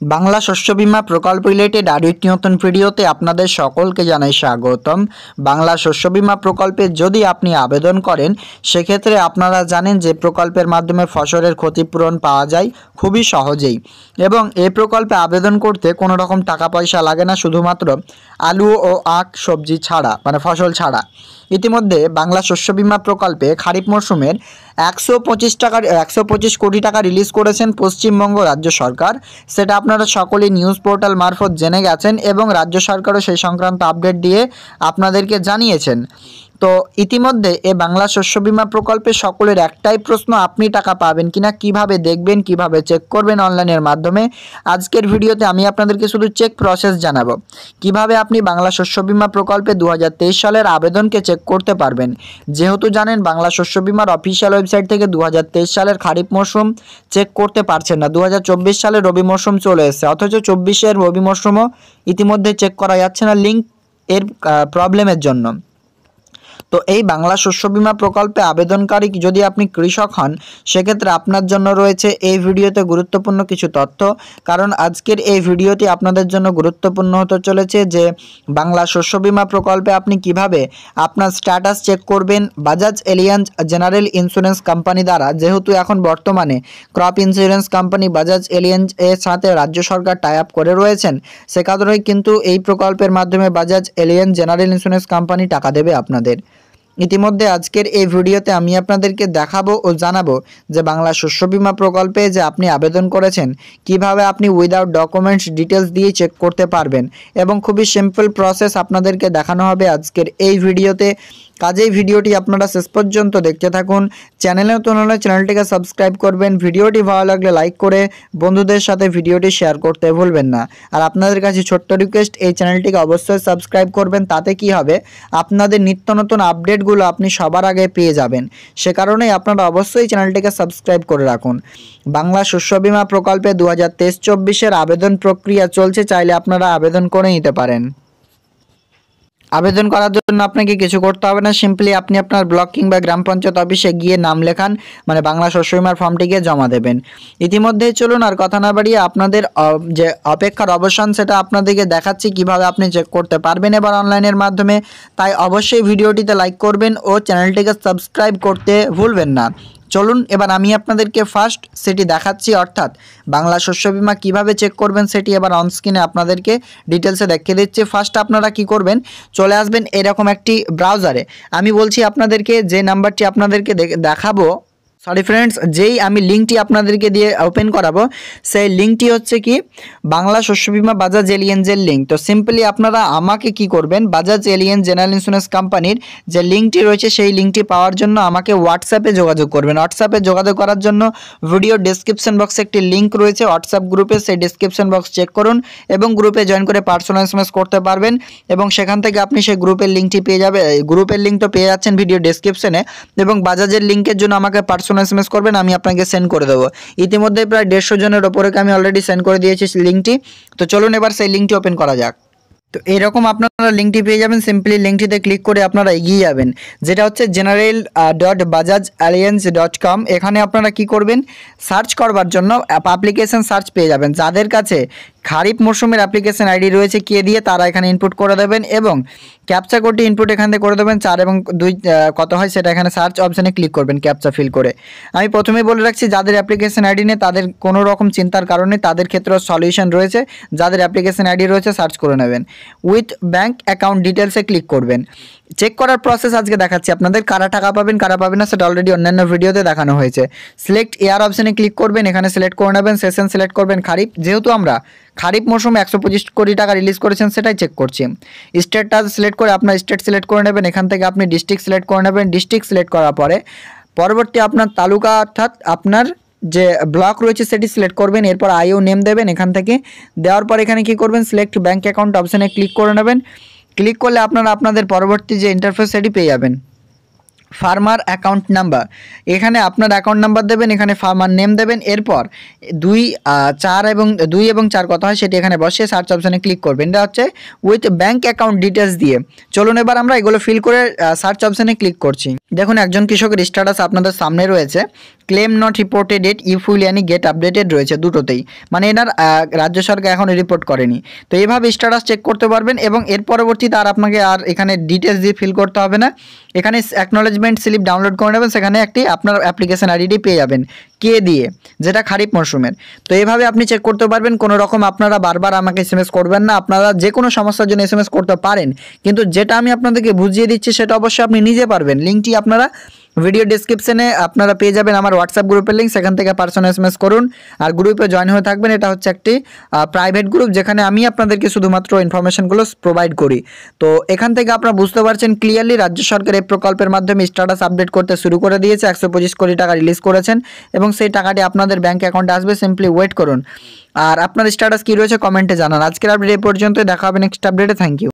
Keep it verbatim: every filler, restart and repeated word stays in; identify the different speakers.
Speaker 1: বাংলা শস্য বীমা প্রকল্প রিলেটেড আরও একটি নতুন ভিডিওতে আপনাদের সকলকে জানাই স্বাগতম। বাংলা শস্য বীমা প্রকল্পে যদি আপনি আবেদন করেন সেক্ষেত্রে আপনারা জানেন যে প্রকল্পের মাধ্যমে ফসলের ক্ষতিপূরণ পাওয়া যায় খুবই সহজেই, এবং এই প্রকল্পে আবেদন করতে কোনো রকম টাকা পয়সা লাগে না, শুধুমাত্র আলু ও আখ সবজি ছাড়া মানে ফসল ছাড়া। ইতিমধ্যে বাংলা শস্য বীমা প্রকল্পে খারিফ মরশুমের একশো পঁচিশ টাকার একশো পঁচিশ কোটি টাকা রিলিজ করেছেন পশ্চিমবঙ্গ রাজ্য সরকার। সেটা আপনারা সকলেই নিউজ পোর্টাল মারফত জেনে গেছেন এবং রাজ্য সরকারও সেই সংক্রান্ত আপডেট দিয়ে আপনাদেরকে জানিয়েছেন। তো ইতিমধ্যে এ বাংলা শস্য বীমা প্রকল্পে সকলের একটাই প্রশ্ন, আপনি টাকা পাবেন কিনা, কিভাবে দেখবেন, কিভাবে চেক করবেন অনলাইনের মাধ্যমে। আজকের ভিডিওতে আমি আপনাদেরকে শুধু চেক প্রসেস জানাবো, কিভাবে আপনি বাংলা শস্য বীমা প্রকল্পে দু হাজার তেইশ সালের আবেদনকে চেক করতে পারবেন। যেহেতু জানেন বাংলা শস্য বীমার অফিসিয়াল ওয়েবসাইট থেকে দু হাজার তেইশ সালের খারিফ মরশুম চেক করতে পারছেন না, দু হাজার চব্বিশ সালের রবি মরশুম চলে এসেছে, অথচ চব্বিশের রবি মরশুমও ইতিমধ্যে চেক করা যাচ্ছে না লিঙ্ক এর প্রবলেমের জন্য। তো এই বাংলা শস্য বীমা প্রকল্পে আবেদনকারী যদি আপনি কৃষক হন সেক্ষেত্রে আপনার জন্য রয়েছে এই ভিডিওতে গুরুত্বপূর্ণ কিছু তথ্য। কারণ আজকের এই ভিডিওটি আপনাদের জন্য গুরুত্বপূর্ণ হতে চলেছে যে বাংলা শস্য বীমা প্রকল্পে আপনি কিভাবে আপনার স্ট্যাটাস চেক করবেন Bajaj Allianz general insurance company দ্বারা। যেহেতু এখন বর্তমানে crop insurance company Bajaj Allianz এর সাথে রাজ্য সরকার টাই আপ করে রয়েছেন, সে কারণেই কিন্তু এই প্রকল্পের মাধ্যমে Bajaj Allianz general insurance company টাকা দেবে আপনাদের। ইতিমধ্যে আজকের এই ভিডিওতে আমি আপনাদেরকে দেখাবো ও জানাবো যে বাংলা শস্য বীমা প্রকল্পে যে আপনি আবেদন করেছেন কিভাবে আপনি উইদাউট ডকুমেন্টস ডিটেলস দিয়ে চেক করতে পারবেন, এবং খুবই সিম্পল প্রসেস আপনাদেরকে দেখানো হবে আজকের এই ভিডিওতে। কাজেই ভিডিওটি আপনারা শেষ পর্যন্ত দেখতে থাকুন। চ্যানেলে নতুন হলে চ্যানেলটিকে সাবস্ক্রাইব করবেন, ভিডিওটি ভালো লাগলে লাইক করে বন্ধুদের সাথে ভিডিওটি শেয়ার করতে ভুলবেন না। আর আপনাদের কাছে ছোট্ট রিকোয়েস্ট, এই চ্যানেলটিকে অবশ্যই সাবস্ক্রাইব করবেন, তাতে কি হবে আপনাদের নিত্য নতুন আপডেটগুলো আপনি সবার আগে পেয়ে যাবেন। সে কারণেই আপনারা অবশ্যই চ্যানেলটিকে সাবস্ক্রাইব করে রাখুন। বাংলা শস্য বীমা প্রকল্পে দু হাজার তেইশ চব্বিশের আবেদন প্রক্রিয়া চলছে, চাইলে আপনারা আবেদন করে নিতে পারেন। আবেদন করার জন্য আপনাকে কিছু করতে হবে না, সিম্পলি আপনি আপনার ব্লক কিংবা গ্রাম পঞ্চায়েত অফিসে গিয়ে নাম লেখান, মানে বাংলা শস্য বীমার ফর্মটিকে জমা দেবেন। ইতিমধ্যে চলুন আর কথা না বাড়িয়ে আপনাদের যে অপেক্ষার অবসান সেটা আপনাদেরকে দেখাচ্ছি কিভাবে আপনি চেক করতে পারবেন এবার অনলাইনের মাধ্যমে। তাই অবশ্যই ভিডিওটিতে লাইক করবেন ও চ্যানেলটিকে সাবস্ক্রাইব করতে ভুলবেন না। চলুন এবার আমি আপনাদেরকে ফার্স্ট সেটি দেখাচ্ছি, অর্থাৎ বাংলা শস্য বীমা কীভাবে চেক করবেন সেটি এবার অনস্ক্রিনে আপনাদেরকে ডিটেলসে দেখিয়ে দিচ্ছি। ফার্স্ট আপনারা কি করবেন, চলে আসবেন এরকম একটি ব্রাউজারে। আমি বলছি আপনাদেরকে যে নাম্বারটি আপনাদেরকে দেখাবো, সরি ফ্রেন্ডস, যেই আমি লিঙ্কটি আপনাদেরকে দিয়ে ওপেন করাবো সেই লিঙ্কটি হচ্ছে কি বাংলা শস্য বীমা বাজাজ এলিয়েন্সের লিঙ্ক। তো সিম্পলি আপনারা আমাকে কি করবেন, বাজাজ এলিয়েন্স জেনারেল ইন্স্যুরেন্স কোম্পানির যে লিঙ্কটি রয়েছে সেই লিঙ্কটি পাওয়ার জন্য আমাকে হোয়াটসঅ্যাপে যোগাযোগ করবেন। হোয়াটসঅ্যাপে যোগাযোগ করার জন্য ভিডিও ডেসক্রিপশন বক্সে একটি লিঙ্ক রয়েছে হোয়াটসঅ্যাপ গ্রুপে, সেই ডেসক্রিপশন বক্স চেক করুন এবং গ্রুপে জয়েন করে পার্সোনাল এসএমএস করতে পারবেন, এবং সেখান থেকে আপনি সেই গ্রুপের লিঙ্কটি পেয়ে যাবে। গ্রুপের লিঙ্ক তো পেয়ে যাচ্ছেন ভিডিও ডেসক্রিপশনে, এবং বাজাজের লিঙ্কের জন্য আমাকে পার্সোনাল এসএমএস করবেন, আমি আপনাকে সেন্ড করে দেবো। ইতিমধ্যে প্রায় দেড়শো জনের ওপরে আমি অলরেডি সেন্ড করে দিয়েছি লিঙ্কটি। তো চলুন এবার সেই লিঙ্কটি ওপেন করা যাক। তো এরকম আপনারা লিঙ্কটি পেয়ে যাবেন, সিম্পলি লিঙ্কটিতে ক্লিক করে আপনারা এগিয়ে যাবেন, যেটা হচ্ছে general dot Bajaj Allianz dot com. এখানে আপনারা কি করবেন, সার্চ করবার জন্য অ্যাপ্লিকেশন সার্চ পেয়ে যাবেন। যাদের কাছে খারিফ মরশুমের অ্যাপ্লিকেশন আইডি রয়েছে কে দিয়ে তারা এখানে ইনপুট করে দেবেন, এবং ক্যাপচা কোডটি ইনপুট এখান থেকে করে দেবেন, চার এবং দুই কত হয় সেটা এখানে সার্চ অপশানে ক্লিক করবেন ক্যাপচা ফিল করে। আমি প্রথমেই বলে রাখছি যাদের অ্যাপ্লিকেশন আইডি নেই তাদের কোনো রকম চিন্তার কারণে তাদের ক্ষেত্রেও সলিউশন রয়েছে, যাদের অ্যাপ্লিকেশন আইডি রয়েছে সার্চ করে নেবেন। উইথ ব্যাঙ্ক অ্যাকাউন্ট ডিটেলসে ক্লিক করবেন। চেক করার প্রসেস আজকে দেখাচ্ছি আপনাদের, কারা টাকা পাবেন কারা পাবেন না সেটা অলরেডি অন্যান্য ভিডিওতে দেখানো হয়েছে। সিলেক্ট এয়ার অপশানে ক্লিক করবেন, এখানে সিলেক্ট করে নেবেন, সেশন সিলেক্ট করবেন খারিফ। যেহেতু আমরা খারিফ মৌসুমে একশো পঁচিশ কোটি টাকা রিলিজ করেছেন সেটাই চেক করছি। স্টেটটা সিলেক্ট করে আপনার স্টেট সিলেক্ট করে নেবেন, এখান থেকে আপনি ডিস্ট্রিক্ট সিলেক্ট করে নেবেন। ডিস্ট্রিক্ট সিলেক্ট করার পরে পরবর্তী আপনার তালুকা অর্থাৎ আপনার যে ব্লক রয়েছে সেটি সিলেক্ট করবেন, এরপর আইও নেম দেবেন। এখান থেকে দেওয়ার পর এখানে কি করবেন, সিলেক্ট ব্যাঙ্ক অ্যাকাউন্ট অপশানে ক্লিক করে নেবেন। ক্লিক করলে আপনারা আপনাদের পরবর্তী যে ইন্টারফেস সেটি পেয়ে যাবেন। ফার্মার অ্যাকাউন্ট নাম্বার, এখানে আপনার অ্যাকাউন্ট নাম্বার দেবেন, এখানে ফার্মার নেম দেবেন, এরপর দুই চার এবং দুই এবং চার কত হয় সেটি এখানে বসে সার্চ অপশানে ক্লিক করবেন। এটা হচ্ছে উইথ ব্যাঙ্ক অ্যাকাউন্ট ডিটেলস দিয়ে। চলুন এবার আমরা এগুলো ফিল করে সার্চ অপশানে ক্লিক করছি। দেখুন একজন কৃষকের স্ট্যাটাস আপনাদের সামনে রয়েছে, claim not reported at if will any get updated রয়েছে দুটোতেই, মানে এনার রাজ্য সরকার এখন রিপোর্ট করেনি। তো এইভাবে স্ট্যাটাস চেক করতে পারবেন এবং এর পরবর্তীতে আর আপনাকে আর এখানে ডিটেলস দিয়ে ফিল করতে হবে না। এখানে অ্যাকনোলেজমেন্ট স্লিপ ডাউনলোড করে নেবেন, সেখানে একটি আপনার অ্যাপ্লিকেশন আইডি পেয়ে যাবেন কে দিয়ে, যেটা খারিফ মরশুমের। তো এইভাবে আপনি চেক করতে পারবেন। কোনো রকম আপনারা বারবার আমাকে এসএমএস করবেন না, আপনারা যে কোনো সমস্যার জন্য এসএমএস করতে পারেন, কিন্তু যেটা আমি আপনাদেরকে বুঝিয়ে দিচ্ছি সেটা অবশ্যই আপনি নিজে পারবেন। লিঙ্কটি আপনারা ভিডিও ডেসক্রিপশনে আপনারা পেয়ে যাবেন আমার হোয়াটসঅ্যাপ গ্রুপের লিঙ্ক, সেখান থেকে পার্সোনাল এসএমএস করুন আর গ্রুপে জয়েন হয়ে থাকবেন। এটা হচ্ছে একটি প্রাইভেট গ্রুপ যেখানে আমি আপনাদেরকে শুধুমাত্র ইনফরমেশনগুলো প্রোভাইড করি। তো এখান থেকে আপনারা বুঝতে পারছেন ক্লিয়ারলি রাজ্য সরকার এই প্রকল্পের মাধ্যমে স্ট্যাটাস আপডেট করতে শুরু করে দিয়েছে। একশো পঁচিশ কোটি টাকা রিলিজ করেছেন এবং সেই টাকাটি আপনাদের ব্যাঙ্ক অ্যাকাউন্টে আসবে। সিম্পলি ওয়েট করুন আর আপনার স্ট্যাটাস কী রয়েছে কমেন্টে জানান। আজকের আপডেট এই পর্যন্ত, দেখা হবে নেক্সট আপডেটে। Thank you.